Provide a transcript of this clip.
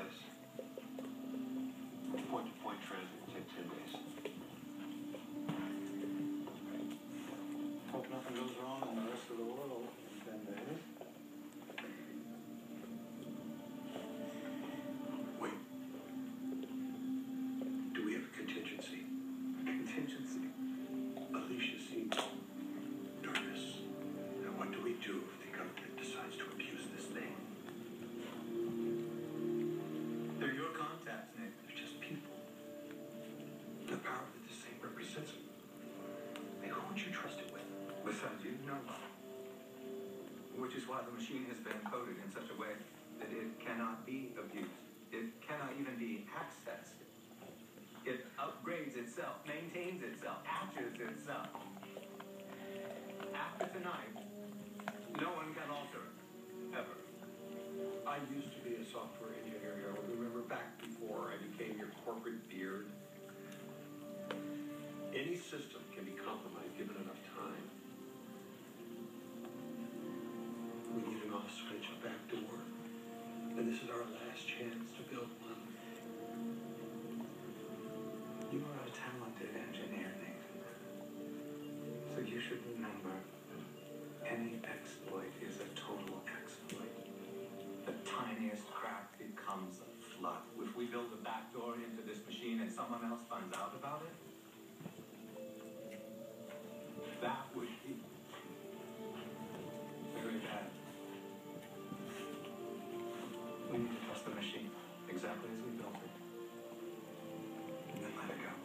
place. Point-to-point transit will take 10 days. Hope nothing goes wrong in the rest of the world in 10 days. Wait. Do we have a contingency? Contingency. Alicia seems nervous. Now, what do we do if the government decides to abuse this thing? They're your contacts, Nick. They're just people. The power that this thing represents. Hey, who would you trust it with? Besides you, no one. Which is why the machine has been coded in such a way that it cannot be abused. It cannot even be accessed. It upgrades itself, maintains itself, patches itself. After tonight, no one can alter it, ever. I used to be a software engineer. Remember back before I became your corporate beard? Any system can be compromised given enough time. We need an off switch, a back door. And this is our last chance to build one. You are a talented engineer, Nathan. So you should remember, any exploit is a total exploit. The tiniest crack becomes a flood. If we build a back door into this machine and someone else finds out about it, that would be very bad. We need to trust the machine, exactly as we built it. And then let it go.